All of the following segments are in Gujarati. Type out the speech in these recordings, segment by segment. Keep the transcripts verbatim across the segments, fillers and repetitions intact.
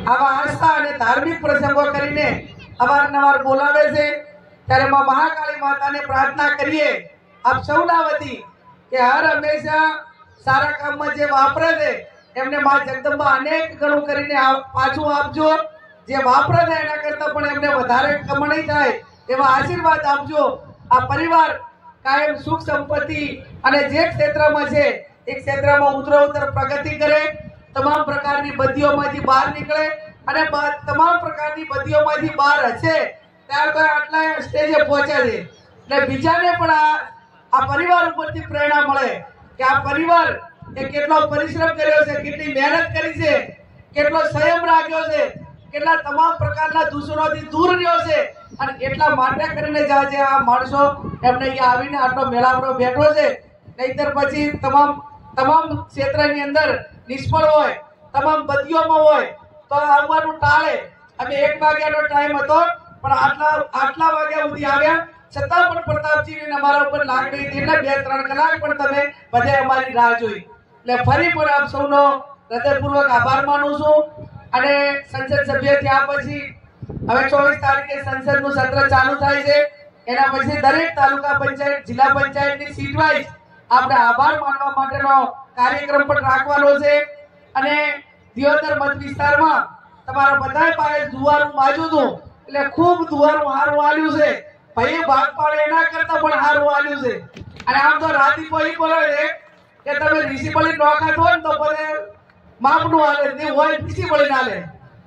આવા આસ્થા અને ધાર્મિક પ્રસંગો કરીને અવારનવાર બોલાવે છે ત્યારે માં મહાકાળી માતાને પ્રાર્થના કરીએ આપ સૌના વતી કે હર હંમેશા સારા કામમાં જે વાપરે છે એમને માં જગદંબા અનેક ગણું કરીને પાછું આપજો, જે વાપરે છે એના કરતા પણ એમને વધારે કમાણી થાય એવા આશીર્વાદ આપજો। આ પરિવાર કાયમ સુખ સંપત્તિ અને જે ક્ષેત્રમાં છે એ ક્ષેત્રમાં ઉત્તરોત્તર પ્રગતિ કરે, તમામ પ્રકારની બદીઓમાંથી બહાર નીકળે અને તમામ પ્રકારની બદીઓમાંથી બહાર હશે ત્યાર તો આટલા સ્ટેજે પહોંચ્યા છે એટલે બીજાને પણ આ આ પરિવાર ઉપરથી પ્રેરણા મળે કે આ પરિવાર એ કેટલો પરિશ્રમ કર્યો છે, કેટલી મહેનત કરી છે, કેટલો સંયમ રાખ્યો છે, કેટલા તમામ પ્રકારના દૂષણોથી દૂર રહ્યો છે અને એટલા માટે કરીને જ આજે આ માણસો એમને અહીંયા આવીને આટલો મેળાવડો બેઠો છે। નહીતર પછી તમામ તમામ ક્ષેત્રની અંદર નિષ્ફળ હોય, તમામ બદીઓમાં હોય તો આવવાનું ટાળે। અમે એક વાગ્યાનો ટાઈમ હતો પણ આટલા આટલા વાગ્યા સુધી આવ્યા છતાં પણ પ્રતાપજી અમારા ઉપર લાગણી હતી એટલે બે ત્રણ કલાક પણ તમે બધે અમારી રાહ જોઈ। એટલે ફરી પણ આપ સૌનો હૃદયપૂર્વક આભાર માનું છું। અને સંસદ સભ્ય થયા પછી હવે ચોવીસ તારીખે સંસદનું સત્ર ચાલુ થાય છે, એના પછી દરેક તાલુકા પંચાયત જિલ્લા પંચાયતની સીટ વાઇઝ આપણે આભાર માનવા માટેનો કાર્યક્રમ પણ રાખવાનો છે। અને દિયોદર મત વિસ્તારમાં તમારા બધા પાસે દુવારું બાજુ હતું એટલે ખૂબ દુવારું હારું આલ્યું છે, ભાઈ ભાગ પાડે એના કરતા પણ હારું આલ્યું છે। અને આમ તો રાતી પોઈ બોલે છે કે તમે રિસિબલી નોખા થો ને તો બધે માપનું હાલે તે હોય રિસિબલી ના લે,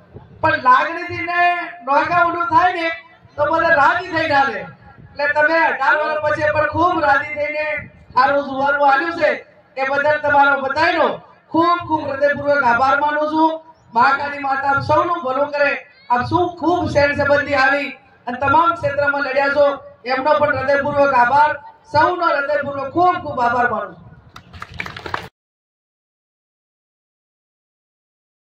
પણ લાગણીથી ને નોખાવાનું થાય ને તો બધા રાજી થઈને હાલે। એટલે તમે અઢાર વર્ષ પછી પણ ખૂબ રાજી થઈને સારું દુવારું આલ્યું છે એ બદલ તમારો બધાનો ખૂબ ખૂબ હૃદયપૂર્વક આભાર માનું છું। મહાકાળી માતા આપ સૌનું ભલું કરે, આપ શું ખૂબ શેર સંબંધી આવી અને તમામ ક્ષેત્રમાં લડ્યા છો એમનો પણ હૃદયપૂર્વક આભાર, સૌનો હૃદયપૂર્વક ખૂબ ખૂબ આભાર માનું છું।